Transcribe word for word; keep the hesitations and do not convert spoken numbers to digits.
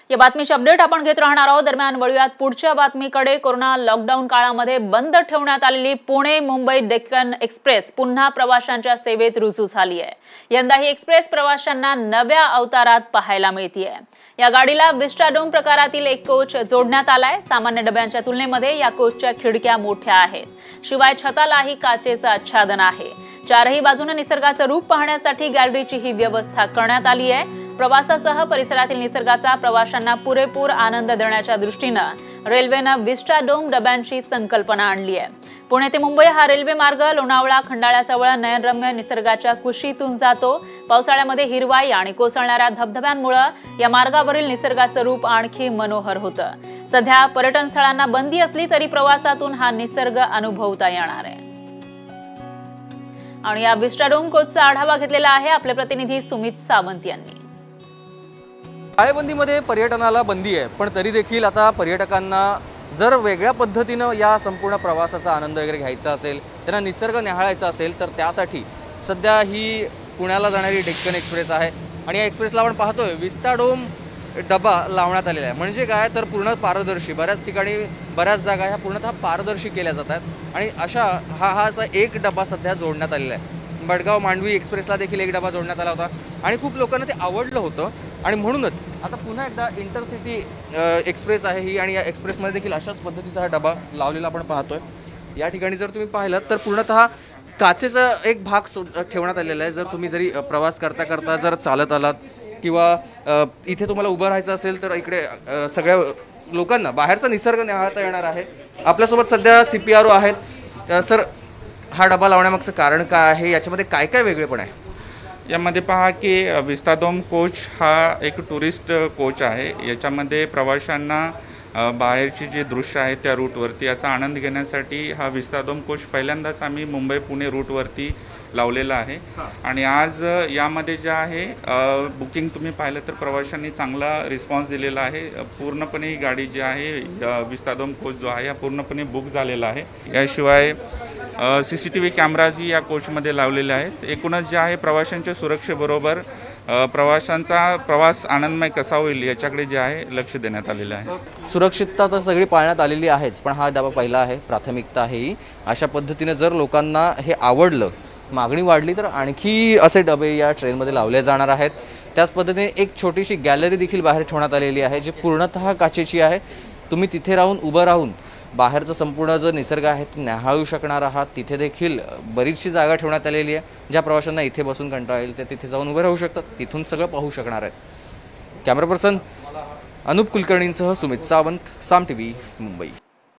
या बातमीचे अपडेट आपण घेत राहणार आहोत। दरम्यान वळूयात पुढच्या बातमीकडे। कोरोना लॉकडाऊन काळामध्ये बंद ठेवण्यात आलेली पुणे मुंबई डेक्कन एक्सप्रेस पुन्हा प्रवाशांच्या सेवेत रुजू झाली आहे। यंदा ही एक्सप्रेस प्रवाशांना नव्या अवतारात पाहायला मिळते। या गाडीला विस्टाडोम प्रकारातील एक कोच जोडण्यात आलाय। सामान्य डब्यांच्या तुलनेमध्ये या कोचच्या खिडक्या मोठ्या आहेत, शिवाय छतालाही काचेचं आच्छादन आहे। चारही बाजूने निसर्गाचं रूप पाहण्यासाठी गॅलरीची ही व्यवस्था करण्यात आली आहे। प्रवासासह परिसरातील निसर्गाचा प्रवाशांना पुरेपूर आनंद देण्याच्या दृष्टीने रेल्वेने विस्टाडोम डब्यांची संकल्पना आणली आहे। पुणे ते मुंबई हा रेल्वे मार्ग लोणावळा खंडाळ्याजवळ नयनरम्य निसर्गाच्या कुशीतून जातो। पावसाळ्यामध्ये हिरवाई आणि कोसळणाऱ्या धबधब्यांमुळे या मार्गावरील निसर्गाचं रूप आणखी मनोहर होतं। सध्या पर्यटन स्थळांना बंदी असली तरी प्रवासातून हा निसर्ग अनुभवता येणार आहे। आणि या विस्टाडोम कोचचा आढावा घेतलेला आहे आपले प्रतिनिधी सुमित सावंत यांनी। टाळेबंदीमध्ये पर्यटनाला बंदी आहे, पण तरी देखील आता पर्यटकांना जर वेगळ्या पद्धतीनं या संपूर्ण प्रवासाचा आनंद वगैरे घ्यायचा असेल, त्यांना निसर्ग निहाळायचा असेल, तर त्यासाठी सध्या ही पुण्याला जाणारी डेक्कन एक्सप्रेस आहे। आणि या एक्सप्रेसला आपण पाहतोय विस्टाडोम डबा लावण्यात आलेला आहे। म्हणजे काय तर पूर्ण पारदर्शी, बऱ्याच ठिकाणी बऱ्याच जागा ह्या पूर्णतः पारदर्शी केल्या जातात। आणि अशा हा हा असा एक डबा सध्या जोडण्यात आलेला आहे। बडगाव मांडवी एक्सप्रेसला देखील एक डबा जोडण्यात आला होता आणि खूप लोकांना ते आवडलं होतं। आणि म्हणूनच आता पुन्हा एकदा इंटरसिटी एक्सप्रेस आहे ही, आणि या एक्सप्रेसमध्ये देखील अशाच पद्धतीचा हा डबा लावलेला आपण पाहतोय। या ठिकाणी जर तुम्ही पाहिलात तर पूर्णतः काचेचा एक भाग ठेवण्यात आलेला आहे। जर तुम्ही जरी प्रवास करता करता जर चालत आलात किंवा इथे तुम्हाला उभं राहायचं असेल तर इकडे सगळ्या लोकांना बाहेरचा निसर्ग निहाळता येणार आहे। आपल्यासोबत सध्या सी पी आर ओ आहेत। सर, हा डबा लावण्यामागचं कारण काय आहे, याच्यामध्ये काय काय वेगळेपण आहे? यामध्ये पहा की विस्टाडोम कोच हा एक टुरिस्ट कोच आहे। याच्यामध्ये प्रवाशांना बाहेरची जे दृश्य आहे त्या रूटवरती याचा आनंद घेण्यासाठी हा विस्टाडोम कोच पहिल्यांदाच आम्ही मुंबई पुणे रूटवरती लावलेला आहे। आणि आज यामध्ये जे आहे बुकिंग तुम्ही पाहिलं तर प्रवाशांनी चांगला रिस्पॉन्स दिलेला आहे। पूर्णपणे ही गाडी जी आहे विस्टाडोम कोच जो आहे हा पूर्णपणे बुक झालेला आहे। याशिवाय सी सी टी व्ही कॅमेराजही या कोचमध्ये लावलेले आहेत। एकूणच जे आहे प्रवाशांच्या सुरक्षेबरोबर प्रवाशांचा प्रवास आनंदमय कसा होईल याच्याकडे जे आहे लक्ष देण्यात आलेलं आहे। सुरक्षितता तर सगळी पाळण्यात आलेली आहेच, पण हा डबा पहिला आहे, प्राथमिकता आहे ही। अशा पद्धतीने जर लोकांना हे आवडलं, मागणी वाढली तर आणखी असे डबे या ट्रेनमध्ये लावले जाणार आहेत। त्याच पद्धतीने एक छोटीशी गॅलरी देखील बाहेर ठेवण्यात आलेली आहे, जी पूर्णतः काचेची आहे। तुम्ही तिथे राहून उभं राहून बाहेरचं संपूर्ण जो निसर्ग आहे ते निहाळू शकणार आहात। तिथे देखील बरीचशी जागा ठेवण्यात आलेली आहे, ज्या प्रवाशांना इथे बसून कंटाळा येईल ते तिथे जाऊन उभे राहू शकतात, तिथून सगळं पाहू शकणार आहेत। कॅमेरा पर्सन अनुप कुलकर्णींसह सुमित सावंत, साम टीव्ही, मुंबई।